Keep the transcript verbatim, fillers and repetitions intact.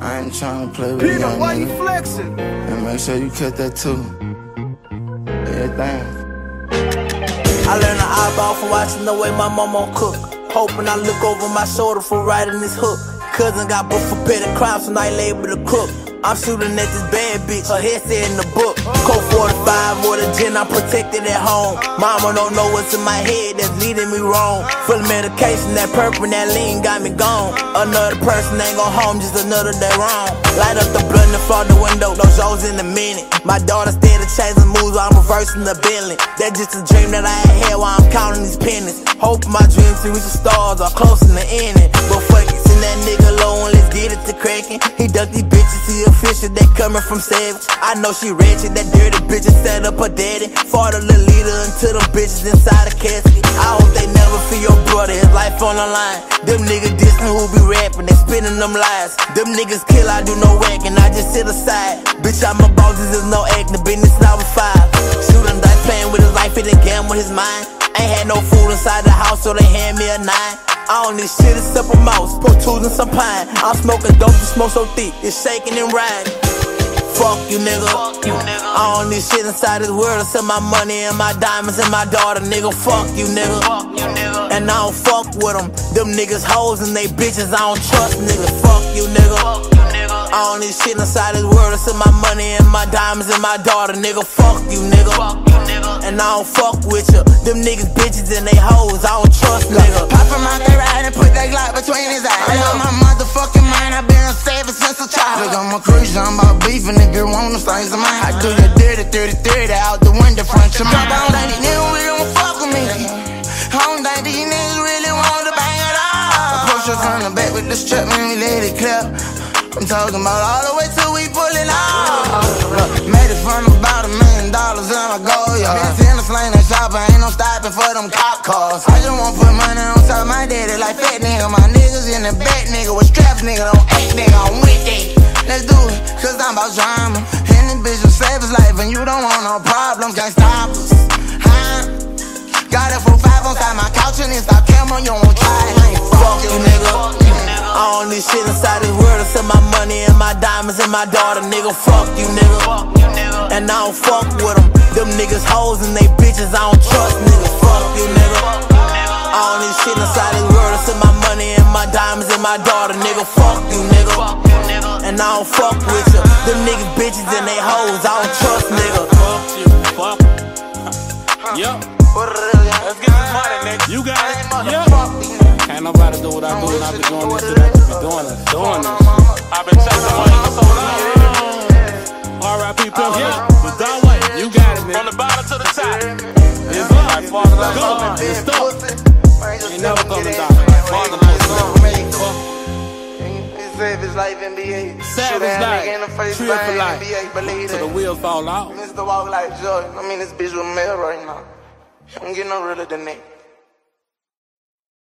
I ain't tryna play with you, young why nigga. you flexing? And make sure you cut that too. Everything. I learned an eyeball from watching the way my mama cook. Hoping I look over my shoulder for riding this hook. Cousin got booked for petty crimes, so I labeled a crook. I'm shooting at this bad bitch, her head said in the book. Colt forty-five or the gin, I'm protected at home. Mama don't know what's in my head that's leading me wrong. Full of medication, that purple and that lean got me gone. Another person ain't go home, just another day wrong. Light up the blunt and fall the window, those shows in a minute. My daughter steady changing moves while I'm reversing the billing. That's just a dream that I had while I'm counting these pennies. Hope my dreams to reach the stars are close in the ending. But fuck it, send that nigga low and let's get it to cracking. He ducked these bitches, he official, they coming from Savage. I know she ratchet, that dirty bitch set up her daddy. Fought a little leader until them bitches inside a casket. I hope they never feel your brother, his life on the line. Them niggas dissing who be rapping, they spinning them lies. Them niggas kill, I do no whacking, I just sit aside. Bitch, I'm a boss, this is no acting, business number five. Shooting dice, playing with his life, he done gamble his mind. Ain't had no food inside the house, so they hand me a nine. I don't need shit except a mouse, pro tools and some pine. I'm smoking dope, you smoke so thick, it's shaking and riding. Fuck you, nigga. Fuck you, nigga. I don't need shit inside this world except my money and my diamonds and my daughter, nigga. Fuck you, nigga. Fuck you, nigga. And I don't fuck with them. Them niggas hoes and they bitches, I don't trust, nigga. Fuck you, nigga. Fuck you, nigga. I don't need shit inside this world except my money and my diamonds and my daughter, nigga. Fuck you, nigga. Fuck you, nigga. And I don't fuck with you. Them niggas bitches and they hoes, I don't trust, nigga. Pop him out that ride and put that Glock between his eyes. I got my motherfucking mind, I've been a savage since a child. Look, I'm a cruiser, I'm about beefing, nigga, want them things of mine. I do the dirty, thirty, thirty out the window front of mine. I don't think these niggas really wanna fuck with me. I don't think these niggas really want to bang at all. Push us on the back with the strap, man, we let it clap. I'm talking about all the way till we pull it off. Look, made it from about a million dollars in my goal, yeah. Been in the slang and shopper, ain't no stopping for them cop cars. I just wanna put money on top of my daddy like fat nigga. My niggas in the back, nigga, with straps, nigga, don't act, nigga, I'm with it. Let's do it, cause I'm about drama. And this bitch will save his life and you don't want no problems. Can't stop us, huh? Got it for five on side my couch and it's our camera, you won't try it. I ain't fuck you, nigga. I don't need shit inside this world except my money and my diamonds and my daughter, nigga. Fuck you, nigga. Fuck you, nigga. And I don't fuck with them. Them niggas hoes and they bitches, I don't trust, nigga. Fuck you, nigga. I don't need shit inside this world except my money and my diamonds and my daughter, nigga. Fuck you, nigga. And I don't fuck with you. Them niggas bitches and they hoes, I don't trust, nigga. Fuck you, fuck. Yup. Let's get this money, nigga. You got it. Yup. Can't nobody do what I do, and I be doing this shit. I just be doing this, doing this. I've been chasing money for so long. R I P Pimp, yeah. But don't wait, you got it, nigga. From the bottom to the top. It's up. Go. It's stuck. Ain't never coming down. Father, my son. Savage Life N B A. Savage Life. Trip for life. Till the wheels fall out. Mister Walk like joy. I mean, this bitch with mail right now. I'm getting no realer than that.